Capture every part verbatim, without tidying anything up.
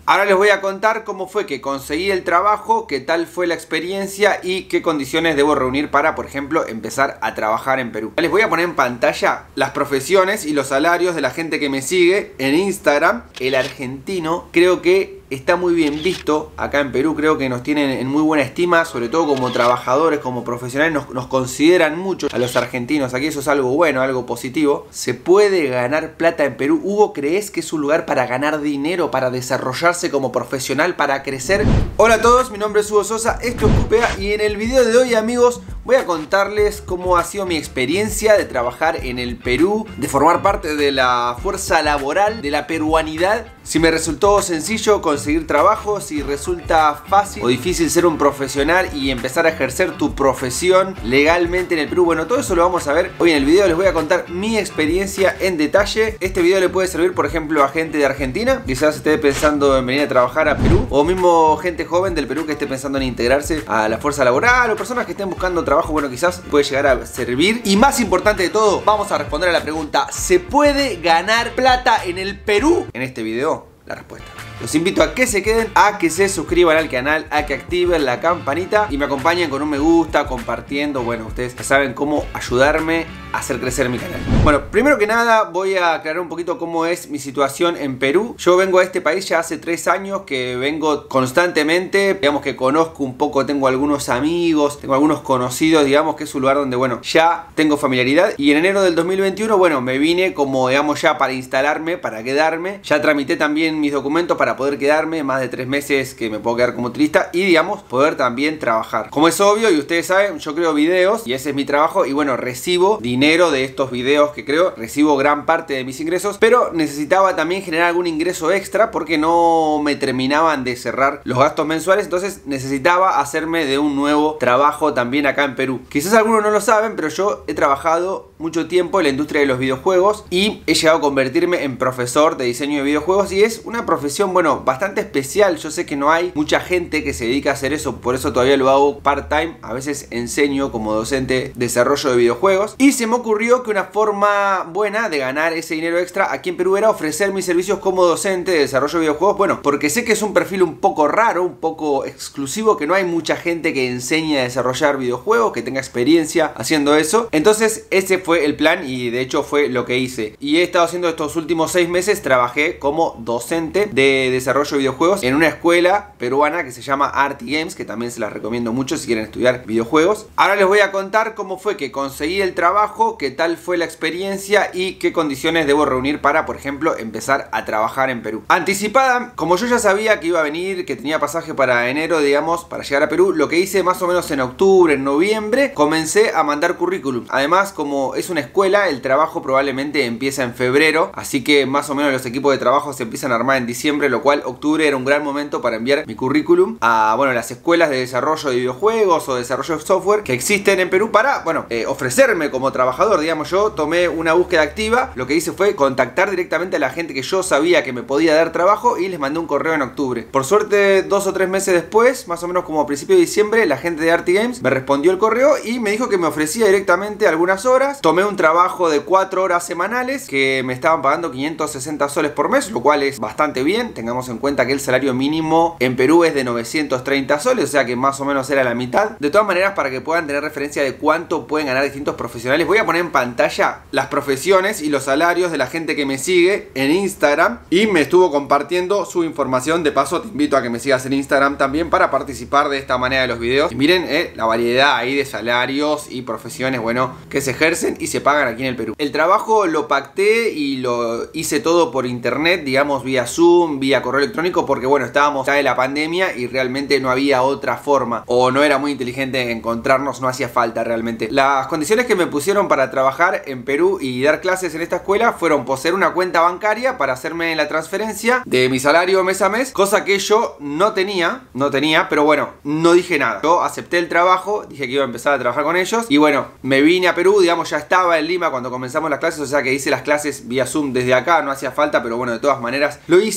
Ahora les voy a contar cómo fue que conseguí el trabajo, qué tal fue la experiencia y qué condiciones debo reunir para, por ejemplo, empezar a trabajar en Perú. Les voy a poner en pantalla las profesiones y los salarios de la gente que me sigue en Instagram. El argentino creo que está muy bien visto acá en Perú, creo que nos tienen en muy buena estima, sobre todo como trabajadores, como profesionales, nos, nos consideran mucho a los argentinos. Aquí eso es algo bueno, algo positivo. Se puede ganar plata en Perú. Hugo, ¿crees que es un lugar para ganar dinero, para desarrollarse como profesional, para crecer? Hola a todos, mi nombre es Hugo Sosa, esto es Q P A y en el video de hoy, amigos, voy a contarles cómo ha sido mi experiencia de trabajar en el Perú, de formar parte de la fuerza laboral de la peruanidad. Si me resultó sencillo conseguir trabajo, si resulta fácil o difícil ser un profesional y empezar a ejercer tu profesión legalmente en el Perú. Bueno, todo eso lo vamos a ver hoy en el video. Les voy a contar mi experiencia en detalle. Este video le puede servir, por ejemplo, a gente de Argentina, quizás esté pensando en venir a trabajar a Perú, o mismo gente joven del Perú que esté pensando en integrarse a la fuerza laboral, o personas que estén buscando trabajo. Bueno, quizás puede llegar a servir. Y más importante de todo, vamos a responder a la pregunta: ¿se puede ganar plata en el Perú? En este video, la respuesta. Los invito a que se queden, a que se suscriban al canal, a que activen la campanita y me acompañen con un me gusta, compartiendo. Bueno, ustedes ya saben cómo ayudarme a hacer crecer mi canal. Bueno, primero que nada voy a aclarar un poquito cómo es mi situación en Perú. Yo vengo a este país ya hace tres años que vengo constantemente. Digamos que conozco un poco, tengo algunos amigos, tengo algunos conocidos, digamos que es un lugar donde, bueno, ya tengo familiaridad. Y en enero del dos mil veintiuno, bueno, me vine como, digamos, ya para instalarme, para quedarme. Ya tramité también mis documentos para poder quedarme, más de tres meses que me puedo quedar como turista y, digamos, poder también trabajar. Como es obvio y ustedes saben, yo creo videos y ese es mi trabajo y, bueno, recibo dinero de estos videos que creo, recibo gran parte de mis ingresos, pero necesitaba también generar algún ingreso extra porque no me terminaban de cerrar los gastos mensuales, entonces necesitaba hacerme de un nuevo trabajo también acá en Perú. Quizás algunos no lo saben, pero yo he trabajado mucho tiempo en la industria de los videojuegos y he llegado a convertirme en profesor de diseño de videojuegos y es una profesión, bueno, bastante especial. Yo sé que no hay mucha gente que se dedica a hacer eso, por eso todavía lo hago part-time. A veces enseño como docente desarrollo de videojuegos y se me ocurrió que una forma buena de ganar ese dinero extra aquí en Perú era ofrecer mis servicios como docente de desarrollo de videojuegos. Bueno, porque sé que es un perfil un poco raro, un poco exclusivo, que no hay mucha gente que enseñe a desarrollar videojuegos, que tenga experiencia haciendo eso. Entonces ese fue el plan y de hecho fue lo que hice. Y he estado haciendo estos últimos seis meses, trabajé como docente de desarrollo de videojuegos en una escuela peruana que se llama Arty Games, que también se las recomiendo mucho si quieren estudiar videojuegos. Ahora les voy a contar cómo fue que conseguí el trabajo, qué tal fue la experiencia y qué condiciones debo reunir para, por ejemplo, empezar a trabajar en Perú. Anticipada, como yo ya sabía que iba a venir, que tenía pasaje para enero, digamos, para llegar a Perú, lo que hice más o menos en octubre, en noviembre, comencé a mandar currículum. Además, como es una escuela, el trabajo probablemente empieza en febrero, así que más o menos los equipos de trabajo se empiezan a armar en diciembre, lo cual octubre era un gran momento para enviar mi currículum a, bueno, las escuelas de desarrollo de videojuegos o desarrollo de software que existen en Perú para, bueno, eh, ofrecerme como trabajador. Digamos, yo tomé una búsqueda activa, lo que hice fue contactar directamente a la gente que yo sabía que me podía dar trabajo y les mandé un correo en octubre. Por suerte, dos o tres meses después, más o menos como a principios de diciembre, la gente de Arty Games me respondió el correo y me dijo que me ofrecía directamente algunas horas. Tomé un trabajo de cuatro horas semanales que me estaban pagando quinientos sesenta soles por mes, lo cual es bastante bien. Tengamos en cuenta que el salario mínimo en Perú es de novecientos treinta soles, o sea que más o menos era la mitad. De todas maneras, para que puedan tener referencia de cuánto pueden ganar distintos profesionales, voy a poner en pantalla las profesiones y los salarios de la gente que me sigue en Instagram y me estuvo compartiendo su información. De paso, te invito a que me sigas en Instagram también para participar de esta manera de los videos. Y miren eh, la variedad ahí de salarios y profesiones, bueno, que se ejercen y se pagan aquí en el Perú. El trabajo lo pacté y lo hice todo por internet, digamos, vía Zoom, vía correo electrónico, porque bueno, estábamos ya de la pandemia y realmente no había otra forma, o no era muy inteligente encontrarnos, no hacía falta realmente. Las condiciones que me pusieron para trabajar en Perú y dar clases en esta escuela fueron poseer una cuenta bancaria para hacerme la transferencia de mi salario mes a mes, cosa que yo no tenía, no tenía, pero bueno, no dije nada. Yo acepté el trabajo, dije que iba a empezar a trabajar con ellos y bueno, me vine a Perú, digamos, ya estaba en Lima cuando comenzamos las clases, o sea que hice las clases vía Zoom desde acá, no hacía falta, pero bueno, de todas maneras lo hice y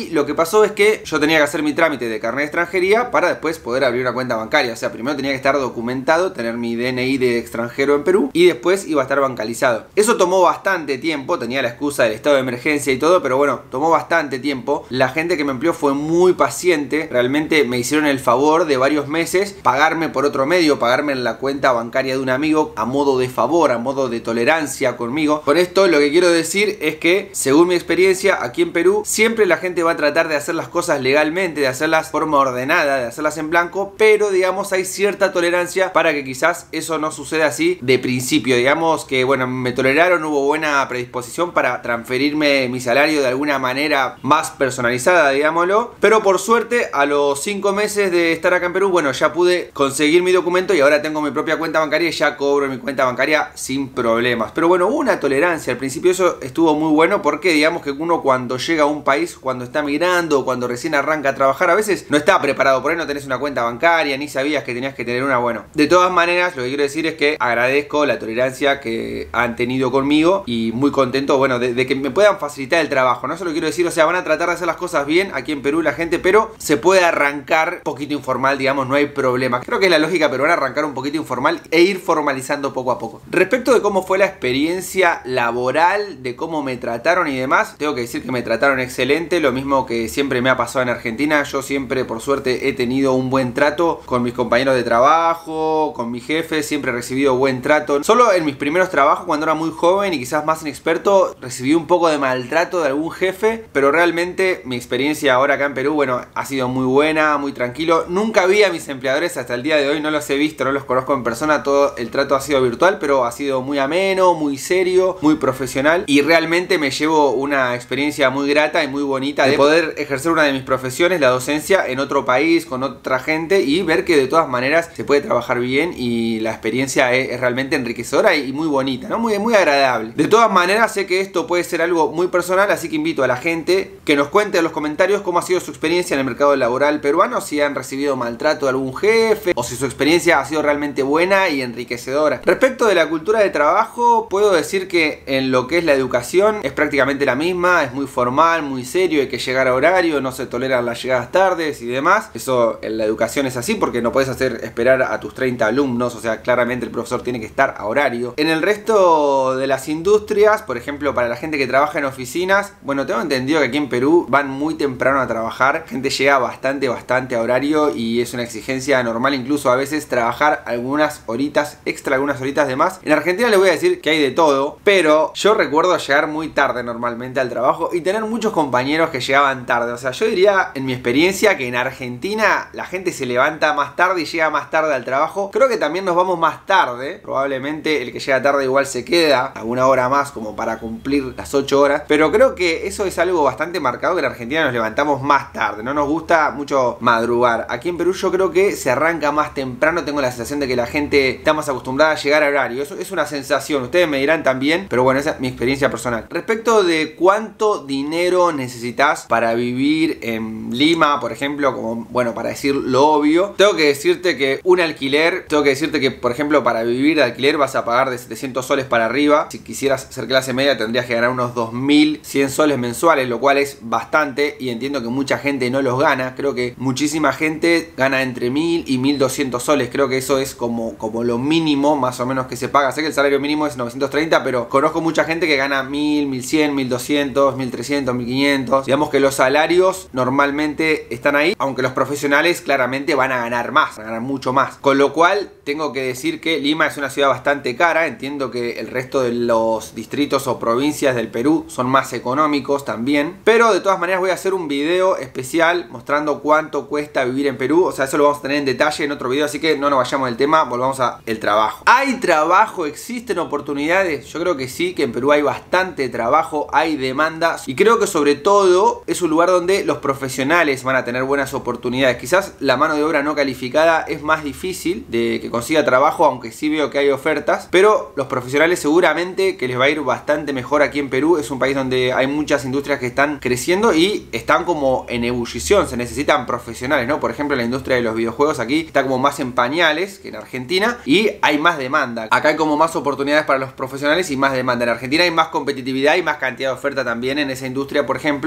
Y lo que pasó es que yo tenía que hacer mi trámite de carnet de extranjería para después poder abrir una cuenta bancaria. O sea, primero tenía que estar documentado, tener mi D N I de extranjero en Perú y después iba a estar bancalizado. Eso tomó bastante tiempo, tenía la excusa del estado de emergencia y todo, pero bueno, tomó bastante tiempo. La gente que me empleó fue muy paciente, realmente me hicieron el favor de varios meses pagarme por otro medio, pagarme en la cuenta bancaria de un amigo a modo de favor, a modo de tolerancia conmigo. Con esto lo que quiero decir es que, según mi experiencia aquí en Perú, siempre la gente va a tratar de hacer las cosas legalmente, de hacerlas de forma ordenada, de hacerlas en blanco, pero digamos hay cierta tolerancia para que quizás eso no suceda así de principio. Digamos que bueno, me toleraron, hubo buena predisposición para transferirme mi salario de alguna manera más personalizada, digámoslo, pero por suerte a los cinco meses de estar acá en Perú, bueno, ya pude conseguir mi documento y ahora tengo mi propia cuenta bancaria y ya cobro en mi cuenta bancaria sin problemas. Pero bueno, hubo una tolerancia al principio, eso estuvo muy bueno porque digamos que uno cuando llega a un país, cuando está migrando, cuando recién arranca a trabajar, a veces no está preparado, por ahí no tenés una cuenta bancaria, ni sabías que tenías que tener una. Bueno, de todas maneras, lo que quiero decir es que agradezco la tolerancia que han tenido conmigo y muy contento, bueno, de, de que me puedan facilitar el trabajo, ¿no? Eso lo quiero decir, o sea, van a tratar de hacer las cosas bien aquí en Perú la gente, pero se puede arrancar un poquito informal, digamos, no hay problema. Creo que es la lógica peruana arrancar un poquito informal e ir formalizando poco a poco. Respecto de cómo fue la experiencia laboral, de cómo me trataron y demás, tengo que decir que me trataron excelente, lo mismo que siempre me ha pasado en Argentina. Yo siempre, por suerte, he tenido un buen trato con mis compañeros de trabajo, con mi jefe, siempre he recibido buen trato. Solo en mis primeros trabajos, cuando era muy joven y quizás más inexperto, recibí un poco de maltrato de algún jefe, pero realmente mi experiencia ahora acá en Perú, bueno, ha sido muy buena, muy tranquilo. Nunca vi a mis empleadores hasta el día de hoy, no los he visto, no los conozco en persona, todo el trato ha sido virtual, pero ha sido muy ameno, muy serio, muy profesional y realmente me llevo una experiencia muy grata y muy bonita de poder ejercer una de mis profesiones, la docencia, en otro país, con otra gente y ver que de todas maneras se puede trabajar bien y la experiencia es, es realmente enriquecedora y muy bonita, ¿no? Muy, muy agradable. De todas maneras, sé que esto puede ser algo muy personal, así que invito a la gente que nos cuente en los comentarios cómo ha sido su experiencia en el mercado laboral peruano, si han recibido maltrato de algún jefe o si su experiencia ha sido realmente buena y enriquecedora. Respecto de la cultura de trabajo, puedo decir que en lo que es la educación es prácticamente la misma, es muy formal, muy serio, hay que llegar a horario, no se toleran las llegadas tardes y demás. Eso en la educación es así porque no puedes hacer esperar a tus treinta alumnos, o sea, claramente el profesor tiene que estar a horario. En el resto de las industrias, por ejemplo, para la gente que trabaja en oficinas, bueno, tengo entendido que aquí en Perú van muy temprano a trabajar, gente llega bastante, bastante a horario y es una exigencia normal, incluso a veces trabajar algunas horitas extra, algunas horitas de más. En Argentina les voy a decir que hay de todo, pero yo recuerdo llegar muy tarde normalmente al trabajo y tener muchos compañeros que llegaban tarde. O sea, yo diría en mi experiencia que en Argentina la gente se levanta más tarde y llega más tarde al trabajo. Creo que también nos vamos más tarde, probablemente el que llega tarde igual se queda alguna hora más como para cumplir las ocho horas, pero creo que eso es algo bastante marcado, que en Argentina nos levantamos más tarde, no nos gusta mucho madrugar. Aquí en Perú yo creo que se arranca más temprano, tengo la sensación de que la gente está más acostumbrada a llegar a horario, eso es una sensación, ustedes me dirán también, pero bueno, esa es mi experiencia personal. Respecto de cuánto dinero necesitas para vivir en Lima, por ejemplo, como, bueno, para decir lo obvio, tengo que decirte que un alquiler, tengo que decirte que, por ejemplo, para vivir de alquiler vas a pagar de setecientos soles para arriba. Si quisieras ser clase media tendrías que ganar unos dos mil cien soles mensuales, lo cual es bastante y entiendo que mucha gente no los gana. Creo que muchísima gente gana entre mil y mil doscientos soles, creo que eso es como, como lo mínimo más o menos que se paga. Sé que el salario mínimo es novecientos treinta, pero conozco mucha gente que gana mil, mil cien, mil doscientos, mil trescientos, mil quinientos. Digamos que los salarios normalmente están ahí, aunque los profesionales claramente van a ganar más, van a ganar mucho más. Con lo cual tengo que decir que Lima es una ciudad bastante cara. Entiendo que el resto de los distritos o provincias del Perú son más económicos también, pero de todas maneras voy a hacer un video especial mostrando cuánto cuesta vivir en Perú. O sea, eso lo vamos a tener en detalle en otro video, así que no nos vayamos del tema, volvamos a el trabajo. ¿Hay trabajo? ¿Existen oportunidades? Yo creo que sí, que en Perú hay bastante trabajo, hay demandas y creo que sobre todo es un lugar donde los profesionales van a tener buenas oportunidades. Quizás la mano de obra no calificada es más difícil de que consiga trabajo, aunque sí veo que hay ofertas, pero los profesionales seguramente que les va a ir bastante mejor aquí en Perú. Es un país donde hay muchas industrias que están creciendo y están como en ebullición, se necesitan profesionales, ¿no? Por ejemplo, la industria de los videojuegos aquí está como más en pañales que en Argentina y hay más demanda. Acá hay como más oportunidades para los profesionales y más demanda. En Argentina hay más competitividad y más cantidad de oferta también en esa industria, por ejemplo, pero bueno,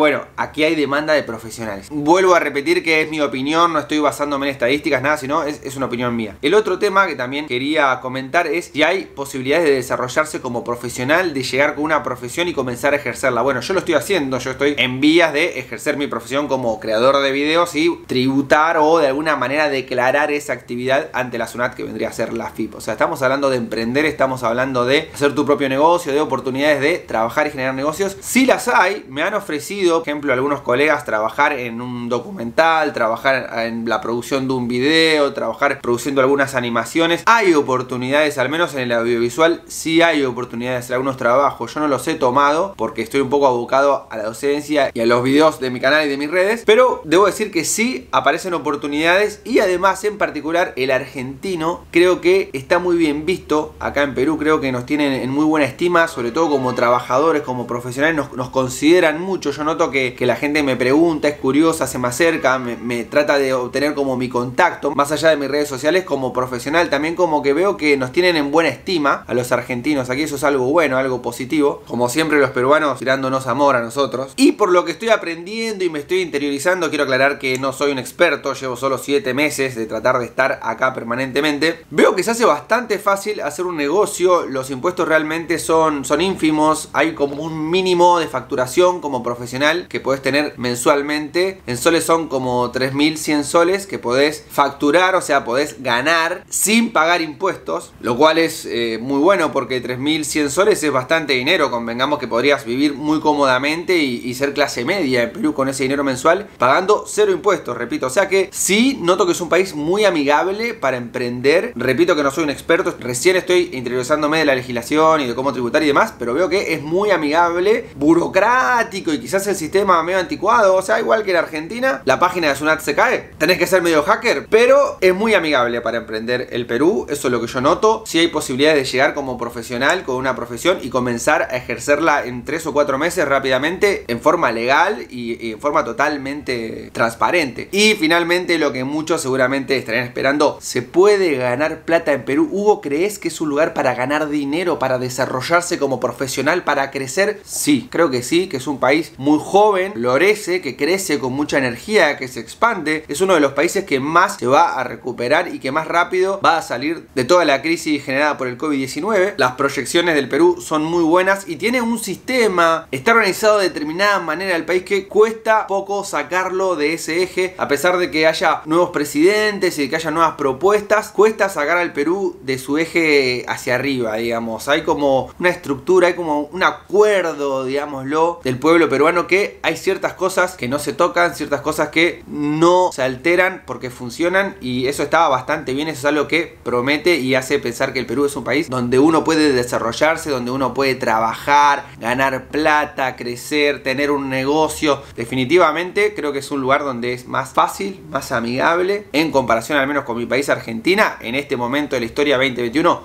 bueno, aquí hay demanda de profesionales. Vuelvo a repetir que es mi opinión, no estoy basándome en estadísticas, nada, sino es, es una opinión mía. El otro tema que también quería comentar es si hay posibilidades de desarrollarse como profesional, de llegar con una profesión y comenzar a ejercerla. Bueno, yo lo estoy haciendo, yo estoy en vías de ejercer mi profesión como creador de videos y tributar o de alguna manera declarar esa actividad ante la SUNAT, que vendría a ser la F I P. O sea, estamos hablando de emprender, estamos hablando de hacer tu propio negocio, de oportunidades de trabajar y generar negocios. Si las hay, me han ofrecido, por ejemplo, algunos colegas trabajar en un documental, trabajar en la producción de un video, trabajar produciendo algunas animaciones. Hay oportunidades, al menos en el audiovisual, sí hay oportunidades de hacer algunos trabajos. Yo no los he tomado porque estoy un poco abocado a la docencia y a los videos de mi canal y de mis redes, pero debo decir que sí aparecen oportunidades y además, en particular, el argentino creo que está muy bien visto acá en Perú. Creo que nos tienen en muy buena estima, sobre todo como trabajadores, como profesionales, nos, nos consideran mucho. Yo noto que, que la gente me pregunta, es curiosa, se me acerca, me, me trata de obtener como mi contacto, más allá de mis redes sociales, como profesional también, como que veo que nos tienen en buena estima a los argentinos. Aquí eso es algo bueno, algo positivo. Como siempre, los peruanos tirándonos amor a nosotros. Y por lo que estoy aprendiendo y me estoy interiorizando, quiero aclarar que no soy un experto, llevo solo siete meses de tratar de estar acá permanentemente. Veo que se hace bastante fácil hacer un negocio, los impuestos realmente son, son ínfimos, hay como un mínimo de facturación como profesional que podés tener mensualmente. En soles son como tres mil cien soles que podés facturar, o sea, podés ganar sin pagar impuestos, lo cual es eh, muy bueno porque tres mil cien soles es bastante dinero. Convengamos que podrías vivir muy cómodamente y, y ser clase media en Perú con ese dinero mensual pagando cero impuestos, repito. O sea que sí noto que es un país muy amigable para emprender. Repito que no soy un experto, recién estoy interiorizándome de la legislación y de cómo tributar y demás, pero veo que es muy amigable, burocrático y quizás el sistema medio anticuado. O sea, igual que en Argentina, la página de SUNAT se cae, tenés que ser medio hacker, pero es muy amigable para emprender el Perú. Eso es lo que yo noto. Sí hay posibilidades de llegar como profesional con una profesión y comenzar a ejercerla en tres o cuatro meses rápidamente, en forma legal y, y en forma totalmente transparente. Y finalmente, lo que muchos seguramente estarían esperando, ¿se puede ganar plata en Perú? Hugo, ¿crees que es un lugar para ganar dinero, para desarrollarse como profesional, para crecer? Sí, creo que sí, que es un país muy joven, florece, que crece con mucha energía, que se expande. Es uno de los países que más se va a recuperar y que más rápido va a salir de toda la crisis generada por el COVID diecinueve. Las proyecciones del Perú son muy buenas y tiene un sistema, está organizado de determinada manera el país que cuesta poco sacarlo de ese eje, a pesar de que haya nuevos presidentes y de que haya nuevas propuestas, cuesta sacar al Perú de su eje hacia arriba, digamos. Hay como una estructura, hay como un acuerdo, digámoslo, del pueblo peruano, que hay ciertas cosas que no se tocan, ciertas cosas que no se alteran porque funcionan, y eso estaba bastante bien. Eso es algo que promete y hace pensar que el Perú es un país donde uno puede desarrollarse, donde uno puede trabajar, ganar plata, crecer, tener un negocio. Definitivamente creo que es un lugar donde es más fácil, más amigable, en comparación al menos con mi país, Argentina, en este momento de la historia veinte veintiuno.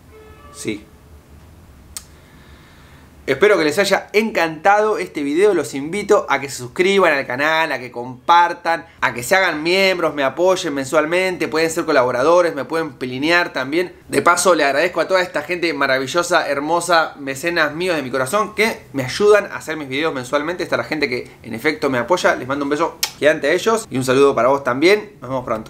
Sí. Espero que les haya encantado este video. Los invito a que se suscriban al canal, a que compartan, a que se hagan miembros, me apoyen mensualmente, pueden ser colaboradores, me pueden pelinear también. De paso, le agradezco a toda esta gente maravillosa, hermosa, mecenas míos de mi corazón, que me ayudan a hacer mis videos mensualmente. Esta es la gente que en efecto me apoya. Les mando un beso gigante a ellos y un saludo para vos también. Nos vemos pronto.